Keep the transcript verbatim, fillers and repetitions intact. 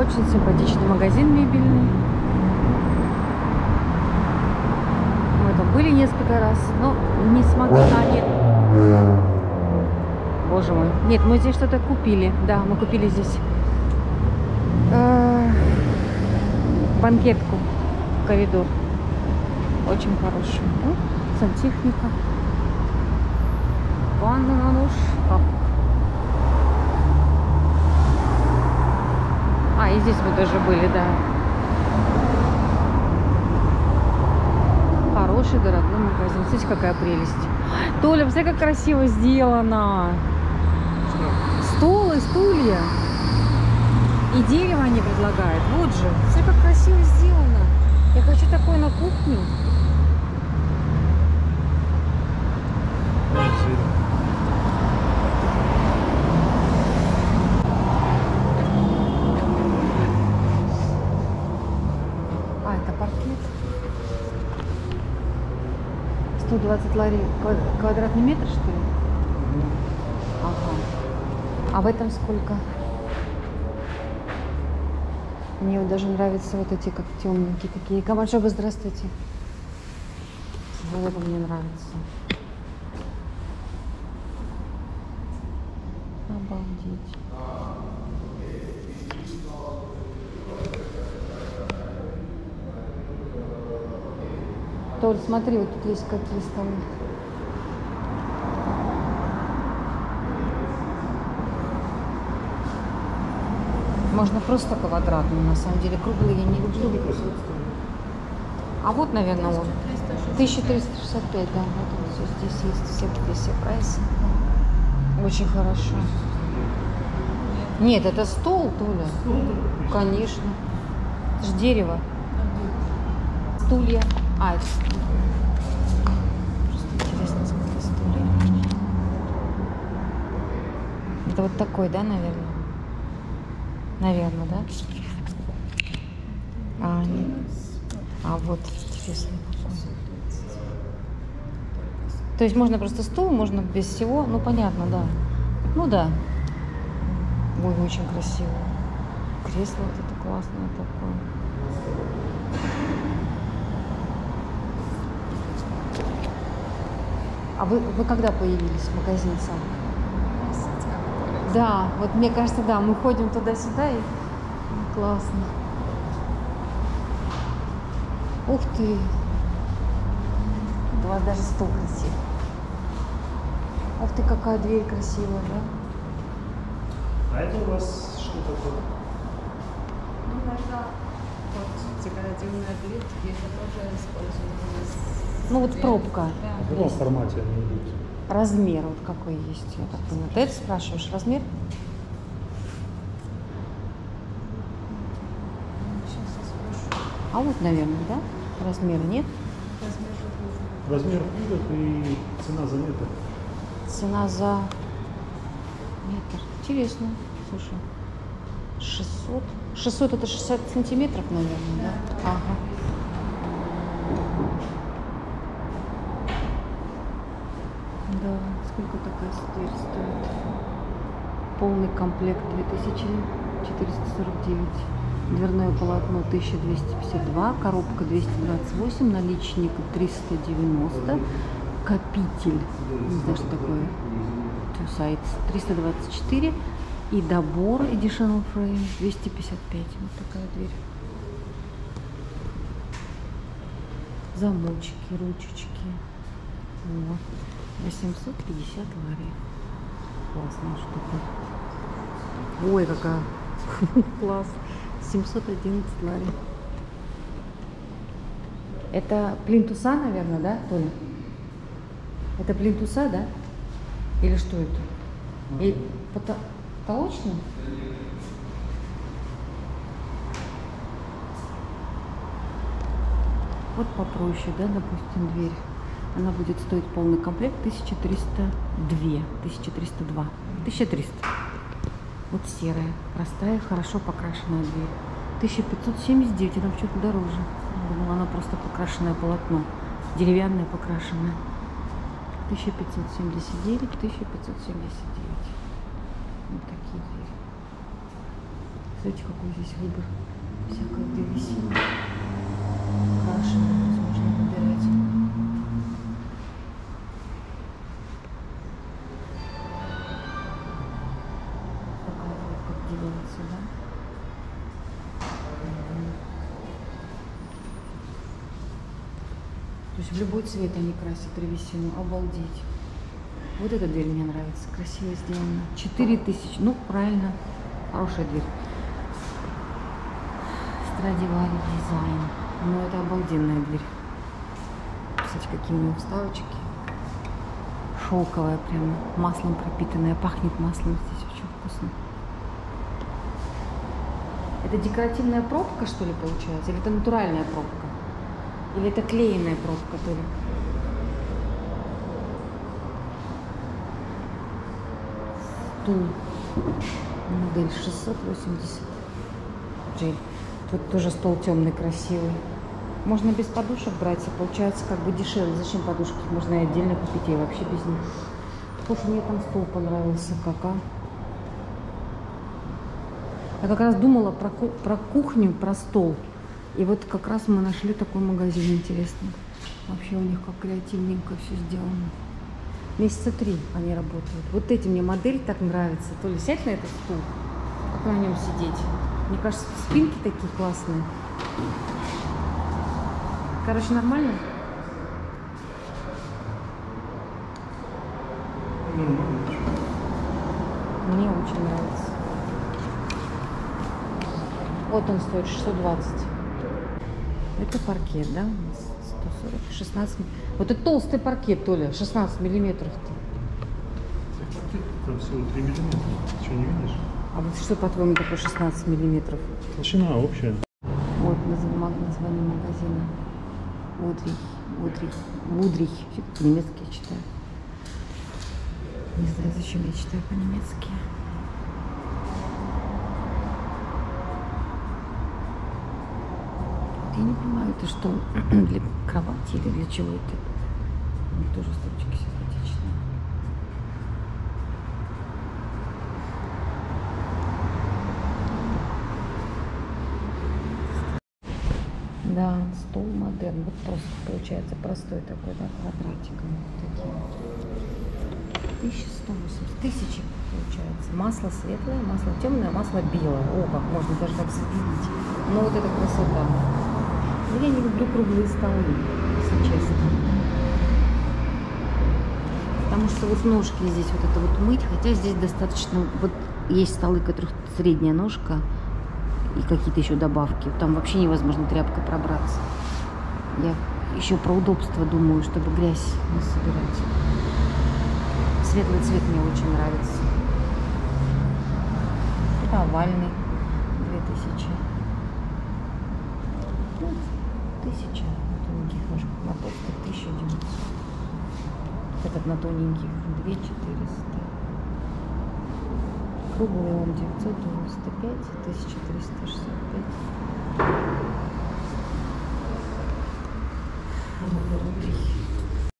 Очень симпатичный магазин мебельный. Мы там были несколько раз, но не смогли. А, нет. Боже мой. Нет, мы здесь что-то купили. Да, мы купили здесь э, банкетку в коридор. Очень хорошую. Ну, сантехника. Ванна на нож. А, и здесь мы тоже были, да. Хороший, дорогой магазин. Смотрите, какая прелесть. Толя, посмотри, как красиво сделано. Стол и стулья. И дерево они предлагают. Вот же. Смотри, как красиво сделано. Я хочу такое на кухню. А, это паркет. сто двадцать лари квадратный метр, что ли? Ага. А в этом сколько? Мне вот даже нравятся вот эти, как темненькие такие. Камаджоба, здравствуйте. Вот мне нравится. Обалдеть. Толь, смотри, вот тут есть какие столы. Можно просто квадратный, на самом деле. Круглые я не люблю. А вот, наверное, он. тысяча триста шестьдесят пять, да. Вот он все здесь есть. Все, здесь все прайсы. Очень хорошо. Нет, это стол, Толя. Конечно. Это же дерево. Стулья. А, это стулья. Просто интересно, сколько стульев. Это вот такой, да, наверное? Наверное, да? А, нет. А вот, интересно. То есть можно просто стул, можно без всего. Ну, понятно, да. Ну, да. Ой, очень красиво. Кресло вот это классное такое. А вы, вы когда появились в магазине сам? Да, вот мне кажется, да, мы ходим туда-сюда и ну, классно. Ух ты! У вас даже стол красивый. Ух ты, какая дверь красивая, да? А это у вас что такое? Ну, иногда вот декоративная дверь, это тоже используется. Ну вот пробка. Да. А в каком формате они идут? Размер вот какой есть, я так понимаю. Ты это спрашиваешь, размер? Сейчас я спрошу. А вот, наверное, да? Размера нет? Размер будет. Размер будет и цена за метр. Цена за метр. Интересно. Слушай. шестьсот. шестьсот это шестьдесят сантиметров, наверное, да? Да. Ага. Да, сколько такая дверь стоит? Полный комплект две тысячи четыреста сорок девять. Дверное полотно тысяча двести пятьдесят два, коробка двести двадцать восемь, наличник триста девяносто, копитель, не знаю, что такое, two sides, триста двадцать четыре и добор Additional Frame двести пятьдесят пять. Вот такая дверь. Замочки, ручечки. Вот. восемьсот пятьдесят лари. Классная штука. Ой, какая класс. семьсот одиннадцать лари. Это плинтуса, наверное, да, Толя? Это плинтуса, да? Или что это? И пото... потолочный? Вот попроще, да, допустим, дверь. Она будет стоить полный комплект тысяча триста два. тысяча триста два. тысяча триста. Вот серая, простая, хорошо покрашенная дверь. тысяча пятьсот семьдесят девять, она чуть дороже. Я думала, она просто покрашенное полотно. Деревянное покрашенное. тысяча пятьсот семьдесят девять, тысяча пятьсот семьдесят девять. Вот такие двери. Смотрите, какой здесь выбор. Всякая древесина. Крашеная, можно выбирать. Показывает, как делается, да? То есть в любой цвет они красят древесину. Обалдеть. Вот эта дверь мне нравится. Красиво сделана. четыре тысячи. Ну, правильно. Хорошая дверь. Страдивари дизайн. Ну, это обалденная дверь. Кстати, какие у него вставочки. Шелковая прямо. Маслом пропитанная. Пахнет маслом здесь. Очень вкусно. Это декоративная пробка, что ли, получается? Или это натуральная пробка? Или это клееная пробка, то ли? Стул. Модель шестьсот восемьдесят. Джель. Тут тоже стол темный, красивый. Можно без подушек брать, и получается как бы дешевле. Зачем подушки? Можно и отдельно купить, и вообще без них. Слушай, мне там стол понравился, как, а? Я как раз думала про, ку про кухню, про стол. И вот как раз мы нашли такой магазин интересный. Вообще у них как креативненько все сделано. Месяца три они работают. Вот эти мне модель так нравится. То ли сядь на этот стул, как на нем сидеть. Мне кажется, спинки такие классные. Короче, нормально? Мне очень нравится. Вот он стоит шестьсот двадцать. Это паркет, да? сто сорок, шестнадцать. Вот это толстый паркет, Толя, шестнадцать миллиметров-то. Там всего три миллиметра. Ты что, не видишь? А вот что, по-твоему, такое шестнадцать миллиметров? Толщина общая. Вот название магазина. Удрих. Удрих. Удрих. По-немецки я читаю. Не знаю, зачем я читаю по-немецки. Я не понимаю, это что, для кровати или для чего это? Ну, тоже стульчики симпатичные. Да, стол модерн. Вот просто получается простой такой, да, квадратиком. Такие. тысяча сто восемьдесят. Тысячи получается. Масло светлое, масло темное, масло белое. О, как можно даже так соединить. Ну вот это красота. Я не люблю круглые столы, если честно. Потому что вот ножки здесь вот это вот мыть, хотя здесь достаточно, вот есть столы, у которых средняя ножка и какие-то еще добавки. Там вообще невозможно тряпкой пробраться. Я еще про удобство думаю, чтобы грязь не собирать. Светлый цвет мне очень нравится. Это овальный, две тысячи. Ну, тысяча на тоненьких ножках, на толстых тысяча девятьсот. Этот на тоненьких две четыреста. Круглый он девятьсот девяносто пять, тысяча триста шестьдесят пять.